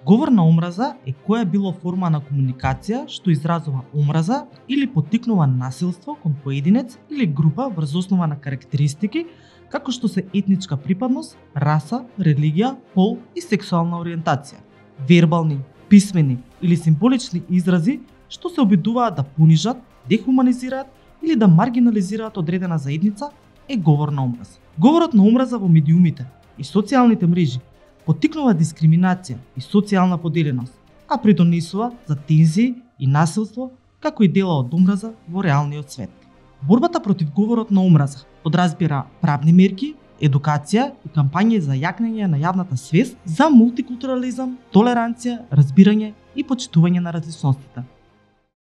Говор на омраза е која било форма на комуникација што изразува омраза или поттикнува насилство кон поединец или група врз основа на карактеристики како што се етничка припадност, раса, религија, пол и сексуална ориентација. Вербални, писмени или символични изрази што се обидуваат да понижат, дехуманизираат или да маргинализираат одредена заедница е говор на омраза. Говорот на омраза во медиумите и социјалните мрежи поттикнува дискриминација и социјална поделеност, а придонесува за тензии и насилство како и дела од омраза во реалниот свет. Борбата против говорот на омраза подразбира правни мерки, едукација и кампањи за јакнење на јавната свест за мултикултурализам, толеранција, разбирање и почитување на различностите.